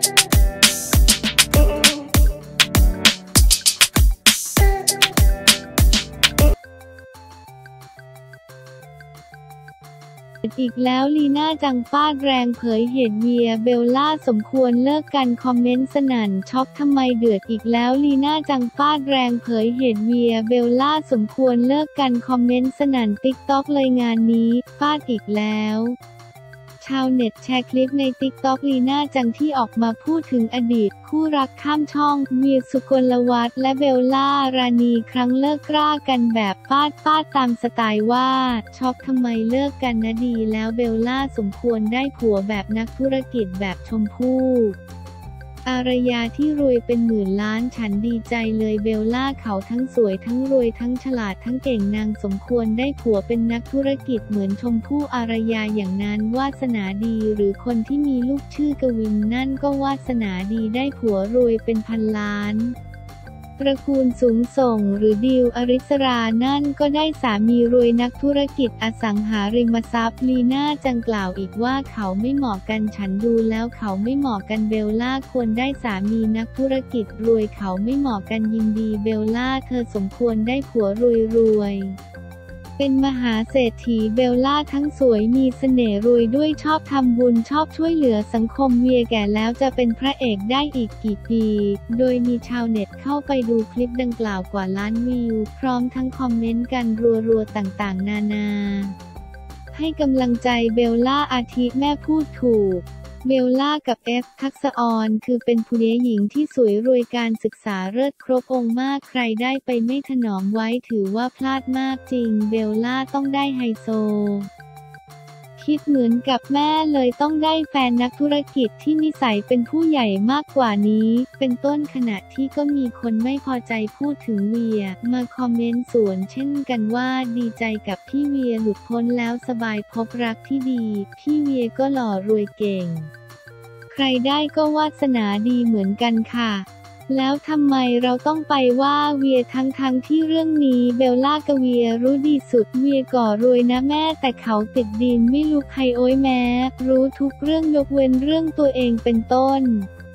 อีกแล้วลีน่าจังฟาดแรงเผยเหตุเวียเบลล่าสมควรเลิกกันคอมเมนต์สนั่นช็อกทำไมเดือดอีกแล้วลีน่าจังฟาดแรงเผยเหตุเวียเบลล่าสมควรเลิกกันคอมเมนต์สนั่นติ๊กต็อกเลยงานนี้ฟาดอีกแล้วชาวเน็ตแชร์คลิปในติ๊กต็อกลีน่าจังที่ออกมาพูดถึงอดีตคู่รักข้ามช่องเวียสุกลวัฒน์และเบลล่ารานีครั้งเลิกรากันแบบฟาดตามสไตล์ว่าช็อกทำไมเลิกกันนะดีแล้วเบลล่าสมควรได้ผัวแบบนักธุรกิจแบบชมพู่อารยาที่รวยเป็นหมื่นล้านฉันดีใจเลยเบลล่าเขาทั้งสวยทั้งรวยทั้งฉลาดทั้งเก่งนางสมควรได้ผัวเป็นนักธุรกิจเหมือนชมพู่อารยาอย่างนั้นวาสนาดีหรือคนที่มีลูกชื่อกวินนั่นก็วาสนาดีได้ผัวรวยเป็นพันล้านตระกูลสูงส่งหรือดิวอริสรานั่นก็ได้สามีรวยนักธุรกิจอสังหาริมทรัพย์ลีน่าจังกล่าวอีกว่าเขาไม่เหมาะกันฉันดูแล้วเขาไม่เหมาะกันเบลล่าควรได้สามีนักธุรกิจรวยเขาไม่เหมาะกันยินดีเบลล่าเธอสมควรได้ผัวรวยเป็นมหาเศรษฐีเบลล่าทั้งสวยมีเสน่ห์รวยด้วยชอบทำบุญชอบช่วยเหลือสังคมเวียแก่แล้วจะเป็นพระเอกได้อีกกี่ปีโดยมีชาวเน็ตเข้าไปดูคลิปดังกล่าวกว่าล้านวิวพร้อมทั้งคอมเมนต์กันรัวๆต่างๆนานาให้กำลังใจเบลล่าอาทิแม่พูดถูกเบลล่ากับทักษอรคือเป็นผู้หญิงที่สวยรวยการศึกษาเลิศครบองค์มากใครได้ไปไม่ถนอมไว้ถือว่าพลาดมากจริงเบลล่าต้องได้ไฮโซคิดเหมือนกับแม่เลยต้องได้แฟนนักธุรกิจที่นิสัยเป็นผู้ใหญ่มากกว่านี้เป็นต้นขณะที่ก็มีคนไม่พอใจพูดถึงเวียมาคอมเมนต์สวนเช่นกันว่าดีใจกับพี่เวียหลุดพ้นแล้วสบายพบรักที่ดีพี่เวียก็หล่อรวยเก่งใครได้ก็วาสนาดีเหมือนกันค่ะแล้วทำไมเราต้องไปว่าเวียทั้งที่เรื่องนี้เบลล่ากับเวียรู้ดีสุดเวียก่อรวยนะแม่แต่เขาติดดินไม่รู้ใครโอ้ยแม้รู้ทุกเรื่องยกเว้นเรื่องตัวเองเป็นต้น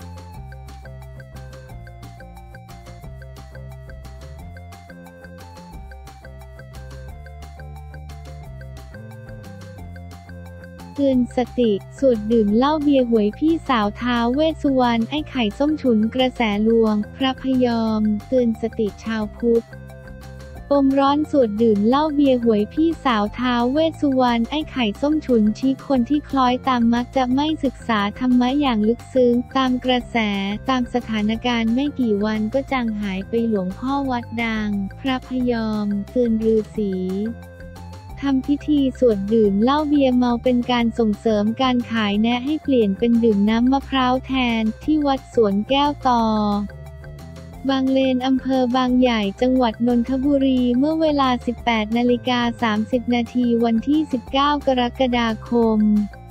เตือนสติสูตรดื่มเหล้าเบียร์หวยพี่สาวท้าวเวสสุวรรณไอ้ไข่ส้มฉุนกระแสลวงพระพยอมเตือนสติชาวพุทธปมร้อนสูตรดื่มเหล้าเบียร์หวยพี่สาวท้าวเวสสุวรรณไอ้ไข่ส้มฉุนชี้คนที่คล้อยตามมักจะไม่ศึกษาธรรมะอย่างลึกซึ้งตามกระแสตามสถานการณ์ไม่กี่วันก็จางหายไปหลวงพ่อวัดดังพระพยอมเตือนฤาษีทำพิธีสวดดื่มเหล้าเบียร์เมาเป็นการส่งเสริมการขายแนะให้เปลี่ยนเป็นดื่มน้ำมะพร้าวแทนที่วัดสวนแก้วต่อบางเลนอำเภอบางใหญ่จังหวัดนนทบุรีเมื่อเวลา 18:30 นาทีวันที่ 19 กรกฎาคม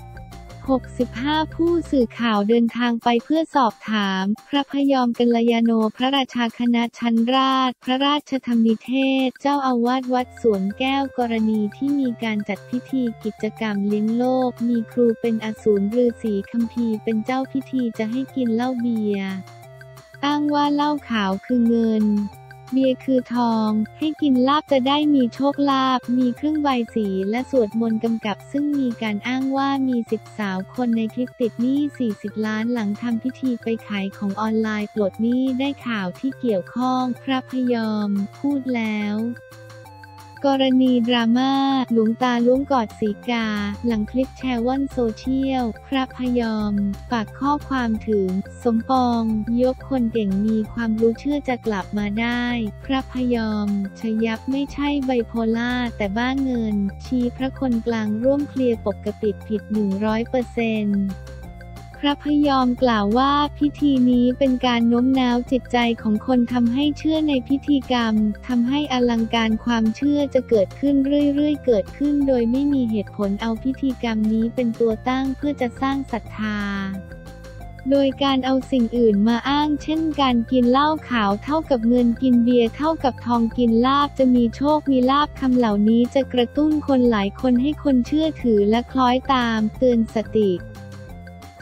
65ผู้สื่อข่าวเดินทางไปเพื่อสอบถามพระพยอมกัลยาโนพระราชาคณะชั้นราชพระราชธรรมนิเทศเจ้าอาวาสวัดสวนแก้วกรณีที่มีการจัดพิธีกิจกรรมเลี้ยงโลกมีครูเป็นอสูรฤาษีคัมภีร์เป็นเจ้าพิธีจะให้กินเหล้าเบียร์อ้างว่าเหล้าขาวคือเงินเบียร์คือทองให้กินลาบจะได้มีโชคลาภมีเครื่องใบสีและสวดมนต์กำกับซึ่งมีการอ้างว่ามี10 สาวคนในคลิปติดหนี้40 ล้านหลังทำพิธีไปขายของออนไลน์ปลดหนี้ได้ข่าวที่เกี่ยวข้องพระพยอมพูดแล้วกรณีดราม่าหลวงตาล้วงกอดศรีกาหลังคลิปแชร์ว่อนโซเชียลพระพยอมฝากข้อความถึงสมปองยกคนเก่งมีความรู้เชื่อจะกลับมาได้พระพยอมชยับไม่ใช่ไบโพล่าแต่บ้าเงินชี้พระคนกลางร่วมเคลียร์ปกปิดผิด 100%พระพยอมกล่าวว่าพิธีนี้เป็นการโน้มน้าวจิตใจของคนทำให้เชื่อในพิธีกรรมทำให้อลังการความเชื่อจะเกิดขึ้นเรื่อยๆเกิดขึ้นโดยไม่มีเหตุผลเอาพิธีกรรมนี้เป็นตัวตั้งเพื่อจะสร้างศรัทธาโดยการเอาสิ่งอื่นมาอ้างเช่นการกินเหล้าขาวเท่ากับเงินกินเบียร์เท่ากับทองกินลาภจะมีโชคมีลาภคำเหล่านี้จะกระตุ้นคนหลายคนให้คนเชื่อถือและคล้อยตามเตือนสติ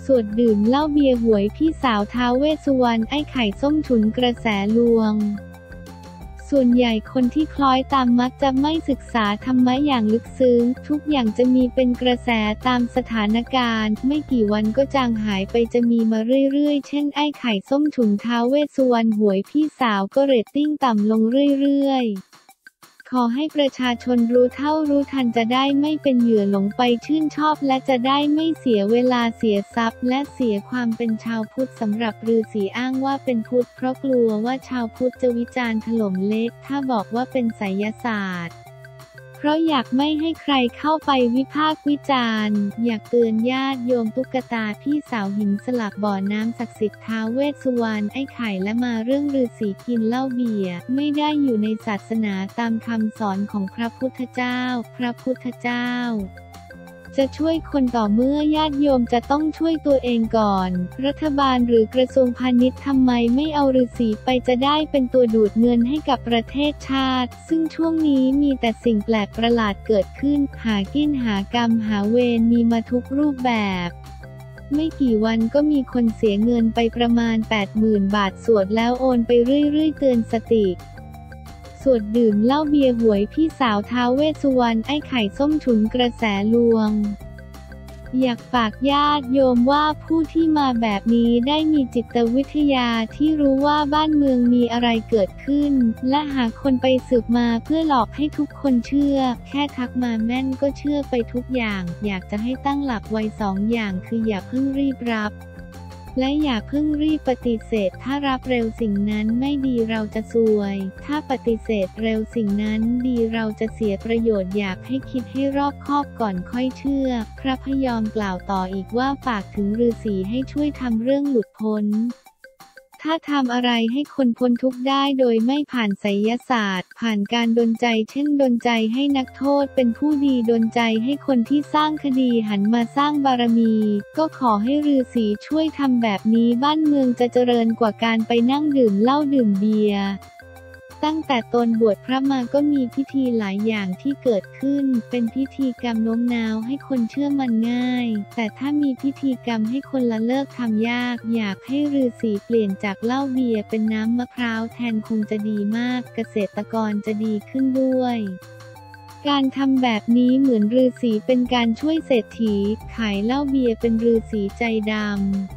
สวดดื่มเหล้าเบียร์หวยพี่สาวท้าวเวสสุวรรณไอ้ไข่ส้มฉุนกระแสลวงส่วนใหญ่คนที่คล้อยตามมักจะไม่ศึกษาธรรมะอย่างลึกซึ้งทุกอย่างจะมีเป็นกระแสตามสถานการณ์ไม่กี่วันก็จางหายไปจะมีมาเรื่อยๆเช่นไอ้ไข่ส้มฉุนท้าวเวสสุวรรณหวยพี่สาวก็เรตติ้งต่ำลงเรื่อยๆขอให้ประชาชนรู้เท่ารู้ทันจะได้ไม่เป็นเหยื่อหลงไปชื่นชอบและจะได้ไม่เสียเวลาเสียทรัพย์และเสียความเป็นชาวพุทธสำหรับฤาษีอ้างว่าเป็นพุทธเพราะกลัวว่าชาวพุทธจะวิจารณ์ถล่มเละถ้าบอกว่าเป็นไสยศาสตร์เพราะอยากไม่ให้ใครเข้าไปวิพากษ์วิจารณ์อยากเตือนญาติโยมตุ๊กตาพี่สาวหินสลักบ่อน้ำศักดิ์สิทธิ์ท้าวเวสสุวรรณไอ้ไข่และมาเรื่องฤาษีกินเหล้าเบียร์ไม่ได้อยู่ในศาสนาตามคำสอนของพระพุทธเจ้าพระพุทธเจ้าจะช่วยคนต่อเมื่อญาติโยมจะต้องช่วยตัวเองก่อนรัฐบาลหรือกระทรวงพาณิชย์ทำไมไม่เอาฤาษีไปจะได้เป็นตัวดูดเงินให้กับประเทศชาติซึ่งช่วงนี้มีแต่สิ่งแปลกประหลาดเกิดขึ้นหากินหากรรมหาเวรมีมาทุกรูปแบบไม่กี่วันก็มีคนเสียเงินไปประมาณ 80,000 บาทสวดแล้วโอนไปเรื่อยๆเตือนสติสวดดื่มเหล้าเบียร์หวยพี่สาวท้าวเวสสุวรรณไอ้ไข่ส้มฉุนกระแสลวงอยากฝากญาติโยมว่าผู้ที่มาแบบนี้ได้มีจิตวิทยาที่รู้ว่าบ้านเมืองมีอะไรเกิดขึ้นและหาคนไปสืบมาเพื่อหลอกให้ทุกคนเชื่อแค่ทักมาแม่นก็เชื่อไปทุกอย่างอยากจะให้ตั้งหลักไว้2 อย่างคืออย่าเพิ่งรีบรับและอย่าเพิ่งรีบปฏิเสธถ้ารับเร็วสิ่งนั้นไม่ดีเราจะซวยถ้าปฏิเสธเร็วสิ่งนั้นดีเราจะเสียประโยชน์อยากให้คิดให้รอบคอบก่อนค่อยเชื่อพระพยอมกล่าวต่ออีกว่าฝากถึงฤาษีให้ช่วยทำเรื่องหลุดพ้นถ้าทำอะไรให้คนพ้นทุกข์ได้โดยไม่ผ่านไสยศาสตร์ผ่านการดลใจเช่นดลใจให้นักโทษเป็นผู้ดีดลใจให้คนที่สร้างคดีหันมาสร้างบารมีก็ขอให้ฤาษีช่วยทำแบบนี้บ้านเมืองจะเจริญกว่าการไปนั่งดื่มเหล้าดื่มเบียร์ตั้งแต่ตนบวชพระมาก็มีพิธีหลายอย่างที่เกิดขึ้นเป็นพิธีกรรมโน้มน้าวให้คนเชื่อมันง่ายแต่ถ้ามีพิธีกรรมให้คนละเลิกทำยากอยากให้ฤาษีเปลี่ยนจากเหล้าเบียร์เป็นน้ำมะพร้าวแทนคงจะดีมากเกษตรกรจะดีขึ้นด้วยการทำแบบนี้เหมือนฤาษีเป็นการช่วยเศรษฐีขายเหล้าเบียร์เป็นฤาษีใจดำ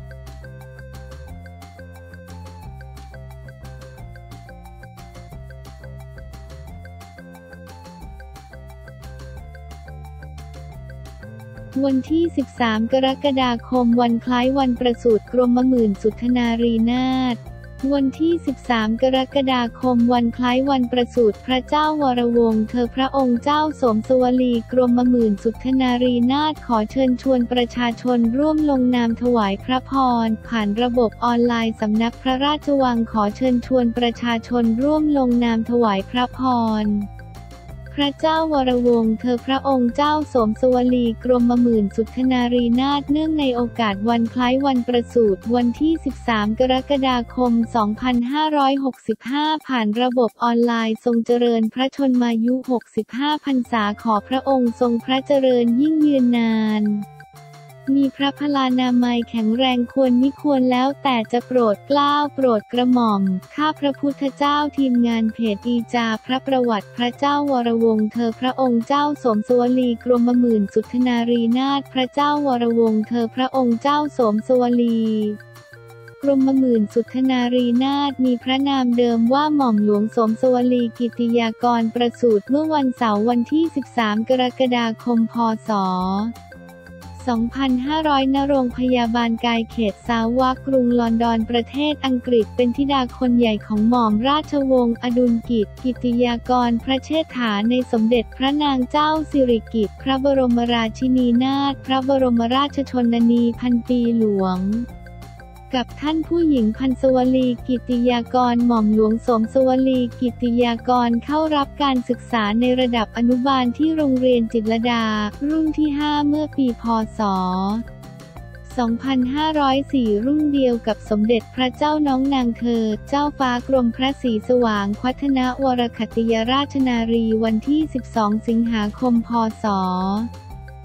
วันที่ 13 กรกฎาคมวันคล้ายวันประสูติกรมหมื่นสุทธนารีนาถวันที่ 13 กรกฎาคมวันคล้ายวันประสูติพระเจ้าวรวงศ์เธอพระองค์เจ้าสมสวลีกรมหมื่นสุทธนารีนาถขอเชิญชวนประชาชนร่วมลงนามถวายพระพรผ่านระบบออนไลน์สำนักพระราชวังขอเชิญชวนประชาชนร่วมลงนามถวายพระพรพระเจ้าวรวงศ์เธอพระองค์เจ้าสมสวลีกรมหมื่นสุทธนารีนาถเนื่องในโอกาสวันคล้ายวันประสูติวันที่ 13 กรกฎาคม 2565 ผ่านระบบออนไลน์ทรงเจริญพระชนมายุ 65 พรรษาขอพระองค์ทรงพระเจริญยิ่งยืนนานมีพระพลานามัยแข็งแรงควรมิควรแล้วแต่จะโปรดเกล้าโปรดกระหม่อมข้าพระพุทธเจ้าทีมงานเพจอีจาพระประวัติพระเจ้าวรวงศ์เธอพระองค์เจ้าสมสวลีกรมหมื่นสุทธนารีนาถพระเจ้าวรวงศ์เธอพระองค์เจ้าสมสวลีกรมหมื่นสุทธนารีนาถมีพระนามเดิมว่าหม่อมหลวงสมสวลีกิติยากรประสูติเมื่อวันเสาร์วันที่ 13 กรกฎาคม พ.ศ. 2500 ณ โรงพยาบาลกายเขตซาวะกรุงลอนดอนประเทศอังกฤษเป็นธิดาคนใหญ่ของหม่อมราชวงศ์อดุลกิจกิติยากรพระเชษฐาในสมเด็จพระนางเจ้าสิริกิติ์พระบรมราชินีนาถพระบรมราชชนนีพันปีหลวงกับท่านผู้หญิงพันสวลีกิติยากรหม่อมหลวงสมสวลีกิติยากรเข้ารับการศึกษาในระดับอนุบาลที่โรงเรียนจิตรลดารุ่นที่ 5 เมื่อปีพ.ศ. 2504 รุ่นเดียวกับสมเด็จพระเจ้าน้องนางเธอเจ้าฟ้ากรมพระศรีสว่างควัฒนวรคัตติยราชนารีวันที่ 12 สิงหาคม พ.ศ.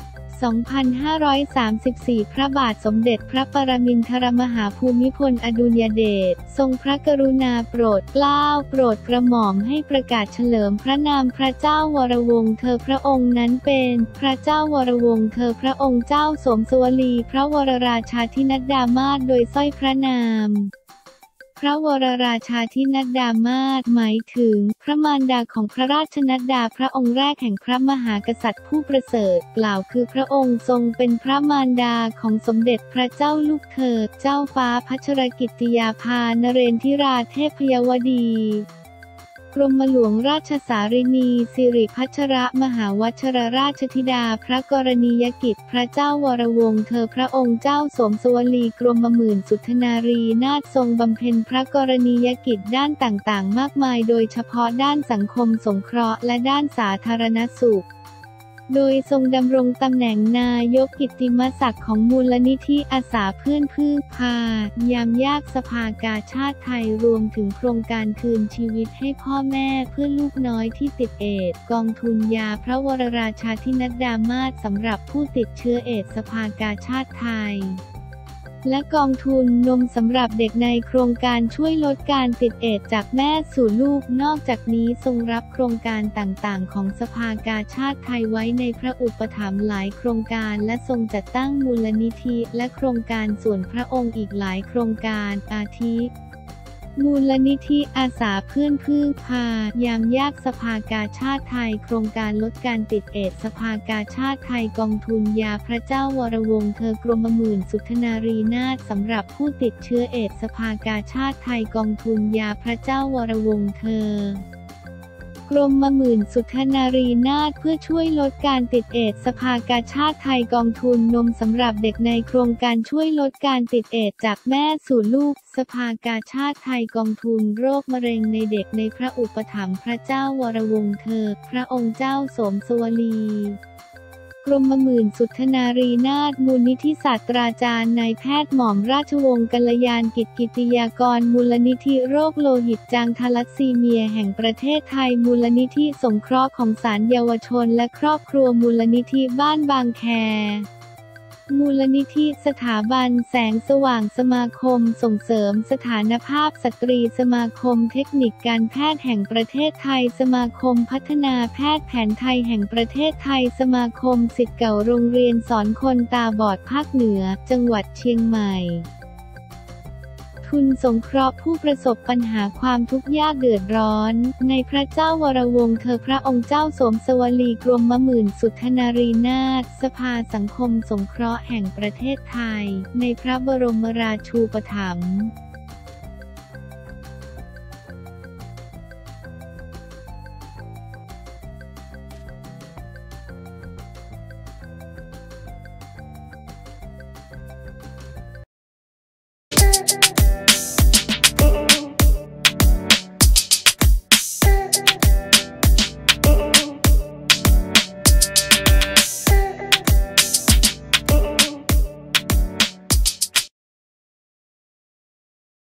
2534 พระบาทสมเด็จพระปรมินทรมหาภูมิพลอดุลยเดชทรงพระกรุณาโปรดเกล้าโปรดกระหม่อมให้ประกาศเฉลิมพระนามพระเจ้าวรวงศ์เธอพระองค์นั้นเป็นพระเจ้าวรวงศ์เธอพระองค์เจ้าสมสวลีพระวรราชาธินัดดามาศโดยสร้อยพระนามพระวรราชาธินัดดามาศหมายถึงพระมารดาของพระราชนัดดาพระองค์แรกแห่งพระมหากษัตริย์ผู้ประเสริฐกล่าวคือพระองค์ทรงเป็นพระมารดาของสมเด็จพระเจ้าลูกเธอเจ้าฟ้าพัชรกิติยาภานเรนทิราเทพยวดีกรมหลวงราชสารินีสิริพัชรมหาวชรราชธิดาพระกรณียกิจพระเจ้าวรวงศ์เธอพระองค์เจ้าสมสวลีกรมหมื่นสุทนารีนาถทรงบำเพ็ญพระกรณียกิจด้านต่างๆมากมายโดยเฉพาะด้านสังคมสงเคราะห์และด้านสาธารณสุขโดยทรงดำรงตำแหน่งนายกกิตติมศักดิ์ของมูลนิธิอาสาเพื่อนพึ่งพายามยากสภากาชาติไทยรวมถึงโครงการคืนชีวิตให้พ่อแม่เพื่อนลูกน้อยที่ติดเอดส์กองทุนยาพระวรราชาธินัดดามาศสำหรับผู้ติดเชื้อเอดส์สภากาชาติไทยและกองทุนนมสำหรับเด็กในโครงการช่วยลดการติดเอดส์จากแม่สู่ลูกนอกจากนี้ทรงรับโครงการต่างๆของสภากาชาติไทยไว้ในพระอุปถัมภ์หลายโครงการและทรงจัดตั้งมูลนิธิและโครงการส่วนพระองค์อีกหลายโครงการอาทิมูลนิธิอาสาเพื่อนพึ่งพายามยากสภากาชาติไทยโครงการลดการติดเอดส์สภากาชาติไทยกองทุนยาพระเจ้าวรวงศ์เธอกรมหมื่นสุทนารีนาถสำหรับผู้ติดเชื้อเอดส์สภากาชาติไทยกองทุนยาพระเจ้าวรวงศ์เธอกรมหมื่นสุทนารีนาถเพื่อช่วยลดการติดเอดส์สภากาชาติไทยกองทุนนมสำหรับเด็กในโครงการช่วยลดการติดเอดส์จากแม่สู่ลูกสภากาชาติไทยกองทุนโรคมะเร็งในเด็กในพระอุปถัมภ์พระเจ้าวรวงศ์เธอพระองค์เจ้าสมสวลีกรมหมื่นสุทนารีนาถมูลนิธิศาสตราจารย์นายแพทย์หม่อมราชวงศ์กัลยาณกิจกิติยากรมูลนิธิโรคโลหิตจางทาลัสซีเมียแห่งประเทศไทยมูลนิธิสงเคราะห์ของศาลเยาวชนและครอบครัวมูลนิธิบ้านบางแคมูลนิธิสถาบันแสงสว่างสมาคมส่งเสริมสถานภาพสตรีสมาคมเทคนิคการแพทย์แห่งประเทศไทยสมาคมพัฒนาแพทย์แผนไทยแห่งประเทศไทยสมาคมศิษย์เก่าโรงเรียนสอนคนตาบอดภาคเหนือจังหวัดเชียงใหม่ทุนสงเคราะห์ผู้ประสบปัญหาความทุกข์ยากเดือดร้อนในพระเจ้าวรวงศ์เธอพระองค์เจ้าสมสวลีกรมหมื่นสุทนารีนาถสภาสังคมสงเคราะห์แห่งประเทศไทยในพระบรมราชูปถัมภ์